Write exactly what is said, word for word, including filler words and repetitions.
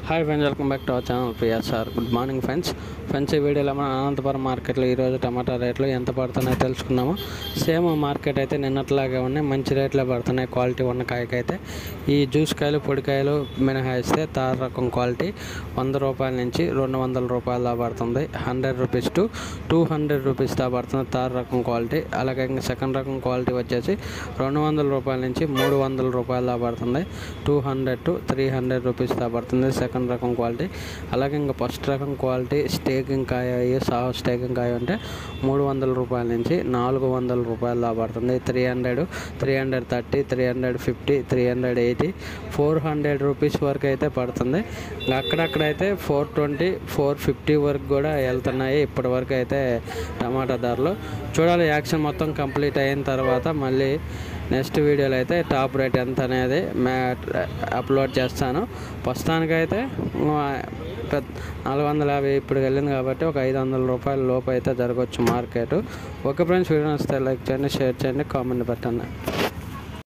Hi friends, welcome back to our channel PSR. Good morning friends. Friends ఈ వీడియోలో మనం అనంతపురం మార్కెట్లో ఈరోజు టమాటా రేట్లు ఎంత పడుతున్నాయో తెలుసుకుందాము. సేమ్ మార్కెట్ అయితే నిన్నట్లాగే ఉన్నాయి, మంచి రేట్లే పడుతున్నాయి. క్వాలిటీ ఉన్న కాయకైతే ఈ జ్యూస్ కాయలు పొడికాయలు మినహాయిస్తే తార రకం క్వాలిటీ వంద రూపాయల నుంచి రెండు వందల రూపాయల దా పడుతుంది. Hundred rupees to two hundred rupees దా పడుతుంది తార రకం క్వాలిటీ. అలాగే ఇంకా సెకండ్ రకం క్వాలిటీ వచ్చేసి రెండు వందల రూపాయల నుంచి మూడు వందల రూపాయల దా పడుతుంది. Two hundred to three hundred rupees దా పడుతుంది సెకండ్ రకం క్వాలిటీ. అలాగే ఇంకా ఫస్ట్ రకం క్వాలిటీ స్టేకింగ్ కాయ సాహు స్టేకింగ్ కాయ అంటే మూడు వందల రూపాయల నుంచి నాలుగు వందల రూపాయలు దా పడుతుంది. Three hundred three hundred thirty three hundred fifty three hundred eighty four hundred rupees వరకు అయితే పడుతుంది. అక్కడక్కడైతే ఫోర్ ట్వంటీ ఫోర్ ఫిఫ్టీ వరకు కూడా వెళ్తున్నాయి ఇప్పటి వరకు అయితే టమాటా ధరలు. చూడాలి, యాక్షన్ మొత్తం కంప్లీట్ అయిన తర్వాత మళ్ళీ నెక్స్ట్ వీడియోలో అయితే టాప్ రేట్ ఎంత అనేది మే అప్లోడ్ చేస్తాను. ప్రస్తుతానికైతే నాలుగు వందల యాభై ఇప్పుడు వెళ్ళింది కాబట్టి ఒక ఐదు వందల రూపాయల లోపు అయితే జరగవచ్చు మార్కెట్. ఓకే ఫ్రెండ్స్, వీడియో నచ్చితే లైక్ చేయండి, షేర్ చేయండి, కామెంట్ పెట్టండి.